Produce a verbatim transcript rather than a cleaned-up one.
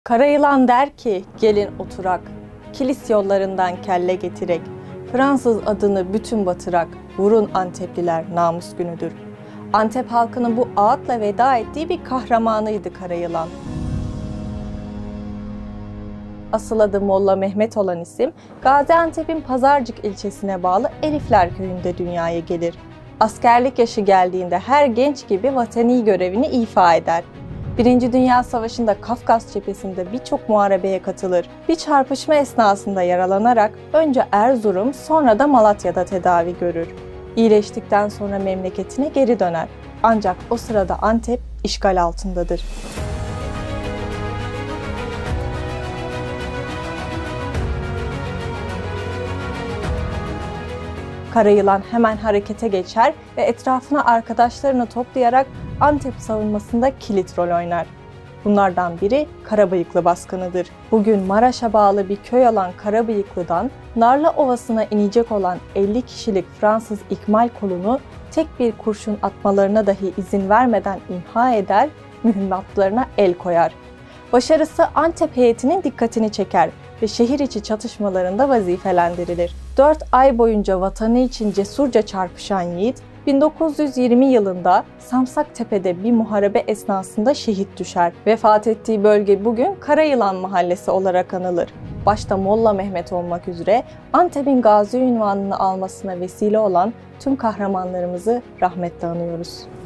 Karayılan der ki, gelin oturak, kilis yollarından kelle getirek, Fransız adını bütün batırak, vurun Antepliler namus günüdür. Antep halkının bu ağıtla veda ettiği bir kahramanıydı Karayılan. Asıl adı Molla Mehmet olan isim, Gaziantep'in Pazarcık ilçesine bağlı Elifler köyünde dünyaya gelir. Askerlik yaşı geldiğinde her genç gibi vatani görevini ifa eder. Birinci Dünya Savaşı'nda Kafkas cephesinde birçok muharebeye katılır. Bir çarpışma esnasında yaralanarak önce Erzurum, sonra da Malatya'da tedavi görür. İyileştikten sonra memleketine geri döner. Ancak o sırada Antep işgal altındadır. Karayılan hemen harekete geçer ve etrafına arkadaşlarını toplayarak Antep savunmasında kilit rol oynar. Bunlardan biri Karabıyıklı baskınıdır. Bugün Maraş'a bağlı bir köy olan Karabıyıklı'dan Narlı Ovası'na inecek olan elli kişilik Fransız ikmal kolunu tek bir kurşun atmalarına dahi izin vermeden imha eder, mühimmatlarına el koyar. Başarısı Antep heyetinin dikkatini çeker ve şehir içi çatışmalarında vazifelendirilir. dört ay boyunca vatanı için cesurca çarpışan yiğit, bin dokuz yüz yirmi yılında Samsaktepe'de bir muharebe esnasında şehit düşer. Vefat ettiği bölge bugün Karayılan Mahallesi olarak anılır. Başta Molla Mehmet olmak üzere Antep'in gazi unvanını almasına vesile olan tüm kahramanlarımızı rahmetle anıyoruz.